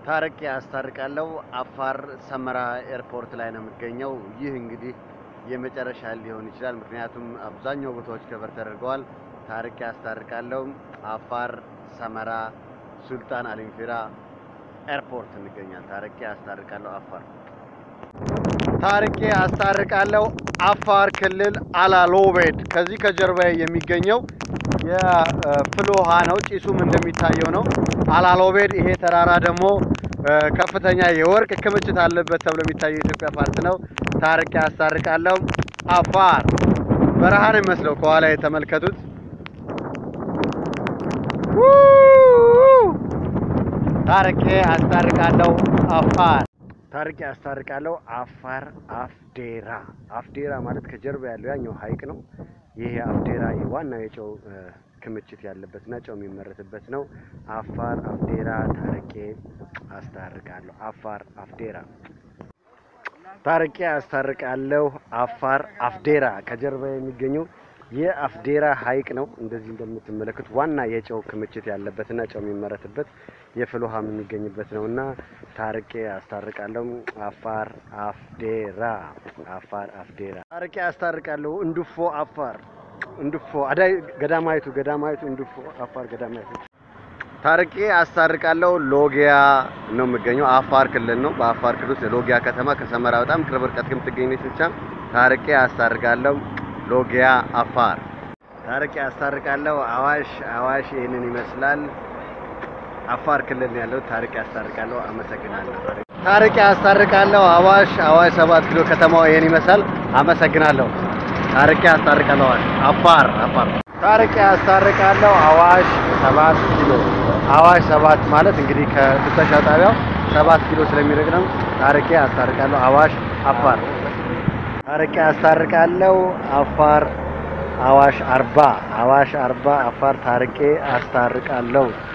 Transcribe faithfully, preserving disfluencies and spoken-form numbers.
ታርቄ አስታርቃለሁ አፋር ሰመራ ኤርፖርት ላይ ነው የምገኘው። ይህ እንግዲህ የመጨረሻ ሊሆን ይችላል፣ ምክንያቱም አብዛኛው ቦታዎች ከበር ተደርገዋል። ታርቄ አስታርቃለሁ አፋር ሰመራ ሱልጣን አሊንፊራ ኤርፖርት እንገኛለን። ታርቄ አስታርቃለሁ አፋር ታርቄ አስታርቃለሁ አፋር ክልል አላሎቤድ። ከዚህ ከጀርባዬ የሚገኘው የፍልውሃ ነው። ጭሱም እንደሚታየው ነው። አላሎቤድ ይሄ ተራራ ደግሞ ከፍተኛ የወርቅ ክምችት አለበት ተብሎ የሚታየው የኢትዮጵያ ፓርት ነው። ታርቄ አስታርቃለሁ አፋር በረሃን መስለው ከኋላ የተመለከቱት ታርቄ አስታርቃለሁ አፋር ታርቄ አስታርቃለሁ አፋር አፍዴራ። አፍዴራ ማለት ከጀርባ ያለው ያኛው ሀይቅ ነው። ይሄ አፍዴራ ዋናው የጨው ክምችት ያለበትና ጨው የሚመረትበት ነው። አፋር አፍዴራ ታርቄ አስታርቃለሁ አፋር አፍዴራ ታርቄ አስታርቃለሁ አፋር አፍዴራ። ከጀርባ የሚገኘው የአፍዴራ ሀይቅ ነው። እንደዚህ እንደምትመለከቱት ዋና የጨው ክምችት ያለበትና ጨው የሚመረትበት የፍልውሃም የሚገኝበት ነውና ታርቄ አስታርቃለሁ አፋር አፍዴራ አፋር አፍዴራ ታርቄ አስታርቃለሁ እንዱፎ አፋር እንዱፎ አዳይ ገዳማይቱ ገዳማይቱ እንዱፎ አፋር ገዳማይቱ ታርቄ አስታርቃለሁ ሎጊያ ነው የምገኘው። አፋር ክልል ነው። በአፋር ክልል ውስጥ ሎጊያ ከተማ ከሰመራ በጣም ቅርብ ርቀት የምትገኝ ነች። ብቻ ታርቄ አስታርቃለሁ ሎጊያ አፋር ታርቄ አስታርቃለሁ አዋሽ አዋሽ ይሄንን ይመስላል። አፋር ክልል ነው ያለው። ታርቄ አስታርቃለሁ። አመሰግናለሁ። ታርቄ አስታርቃለሁ አዋሽ አዋሽ ሰባት ኪሎ ከተማው ይሄን ይመስላል። አመሰግናለሁ። ታርቄ አስታርቃለሁ አፋር አፋር ታርቄ አስታርቃለሁ አዋሽ ሰባት ኪሎ አዋሽ ሰባት ማለት እንግዲህ ከፍተሻ ጣቢያው ሰባት ኪሎ ስለሚርቅ ነው። ታርቄ አስታርቃለሁ አዋሽ አፋር ታርቄ አስታርቃለሁ አፋር አዋሽ አርባ አዋሽ አርባ አፋር ታርቄ አስታርቃለሁ